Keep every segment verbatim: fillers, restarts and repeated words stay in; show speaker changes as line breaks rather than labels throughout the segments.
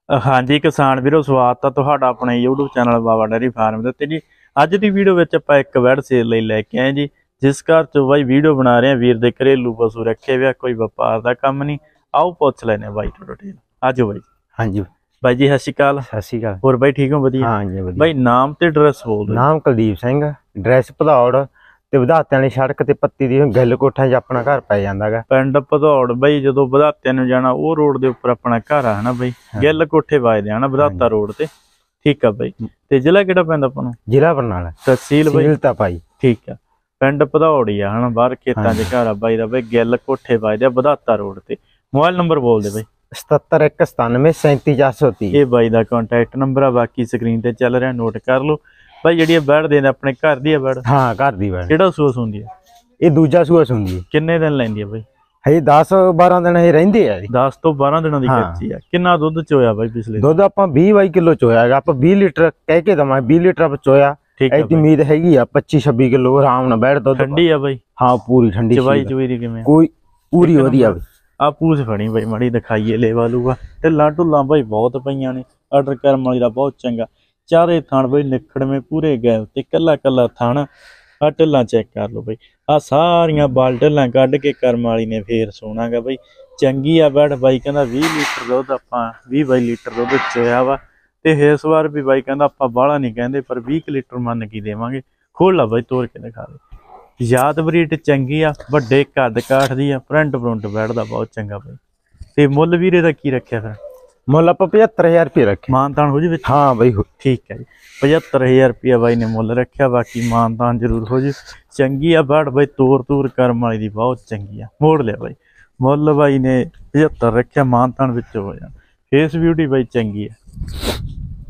हाँ जी किसान वीरो स्वागत है तुहाडा अपने YouTube channel Baba dairy farm ਦੇ जी अज की वीडियो ਵਿੱਚ ਆਪਾਂ ਇੱਕ ਵੈੜ ਸੇਲ ਲਈ ਲੈ ਕੇ ਆਏ जी जिस घर चो बाई वीडियो बना रहे हैं वीर दे घरेलू पशु रखे हुए कोई व्यापार का काम नहीं आओ पूछ लेने बाई तो डिटेल आज बाई।
हाँ जी
बाई जी सत श्री अकाल।
सत श्री अकाल
होर बाई ठीक हो वधिया?
हाँ जी वधिया।
बाई नाम ते एड्रैस बोल दो।
नाम कुलदीप सिंह एड्रैस भदौड़ ते ਵਧਾਤਿਆਂ वाली सड़क ते पत्ती दी गिल कोठा च अपना घर पै जांदा गा।
पिंड भदौड़ बाई जदों ਵਧਾਤਿਆਂ ਨੂੰ जाना वो रोड दे उपर अपना घर है ना बाई गिल कोठे वजदे है ना ਵਧਾਤਾ रोड ते ठीक है बाई। ते जिला किहड़ा पैंदा आपनूं?
जिला बरनाला
तहसील बाई
तहसील तापाई
ठीक है पिंड भदौड़ ही है है ना बाहर खेतां च घर आ बाई दा बाई गिल कोठे वजदे ਵਧਾਤਾ रोड ते। मोबाइल नंबर बोल दे बाई।
सतहत्तर एक सतानवे सैंती चार सौ तीह
ये बाई दा कॉन्टैक्ट नंबर आ बाकी स्क्रीन ते चल रहा नोट कर लो। भाई जी बैठ देने अपने घर दी बैठ
हाँ घर दी बैठ
केड़ा सूआ सुंदी है?
ये दूजा सूआ सुंदी है।
किन्ने दिन लैंदी है भाई?
है दस बारह दिन ही रहिंदे है जी।
दस तो बारह दिनों दी
हाँ।
कच्ची है। किन्ना दुध चोया भाई पिछले?
दुध आपां बीस बाई किलो चोया है आपां बीस लीटर कह के दमा बीस लीटर आप चोया
ठीक है।
ऐसी उम्मीद हैगी आ पच्चीस छब्बीस किलो आराम नाल बैठ दुध
ठंडी है भाई?
हाँ पूरी ठंडी
चवाई चुई दी किवें?
कोई पूरी वधिया
आ पूछ फड़ी भाई माड़ी दिखाइए लेवा लूगा ढिल्लां ढुल्लां भाई बहुत पईयां ने आर्डर करम वाली दा बहुत चंगा चारे थान भाई निखड़ में पूरे गए ते कला कला थान आ ढिल्लां चेक कर लो भाई आ सारियां बाल ढिल्लां कढ के करम वाली ने फेर सोना गा भाई चंगी आ बैठ भाई कहंदा बीस लीटर दुध आपां बीस बाई लीटर दुध चोया वा ते इस बार भी भाई कहंदा आपां बाहला नहीं कहंदे पर बीस लीटर मन की देवांगे। खोल ला भाई तोड़ के दिखा दे याद बरीट चंगी आ वड्डे कद काठ दी आ प्रिंट प्रुंट बैठदा बहुत चंगा भाई। ते मुੱਲ ਵੀਰੇ ਦਾ ਕੀ ਰੱਖਿਆ ਫਿਰ?
मुल आप पचहत्तर हजार रुपये रखे
मानतान हो जी?
हाँ भाई
ठीक है जी पचहत्तर हजार रुपया बाई ने मुੱਲ रखा बाकी मानतान जरूर हो जी चंगी आ बैठ भाई तोर तूर करम वाली दी बहुत चंगी आ मोड़ लिया भाई मुੱਲ बाई ने पचहत्तर रखा मानतान विच हो जाए फेस ब्यूटी बाई चंगी है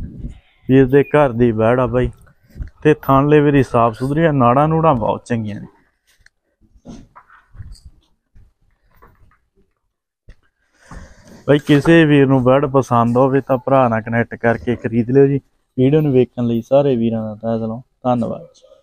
वीर दे घर दी बैठ आ भाई ते थान ले मेरी साफ सुथरी नाड़ा नूड़ा बहुत चंगियां ने। भाई किसी वीर नूं बैड पसंद होवे तां भरा नाल कनैक्ट करके खरीद लियो जी। वीडियो नूं वेखण लई सारे वीरां दा तहे दिलों धन्नवाद।